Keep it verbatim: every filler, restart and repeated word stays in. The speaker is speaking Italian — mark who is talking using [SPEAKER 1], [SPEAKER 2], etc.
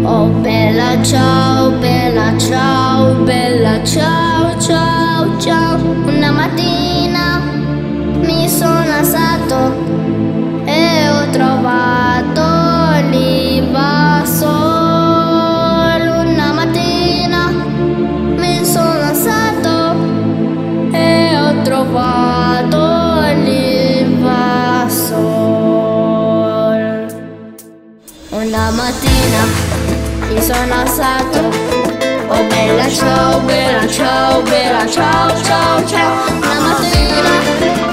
[SPEAKER 1] Oh bella ciao, bella ciao, bella ciao, ciao, ciao. Una mattina mi sono alzato e ho trovato l'invasore. Una mattina mi sono alzato e ho trovato l'invasore. Una mattina mi sono alzato, oh bella ciao, bella ciao, bella ciao, ciao, ciao. Una mattina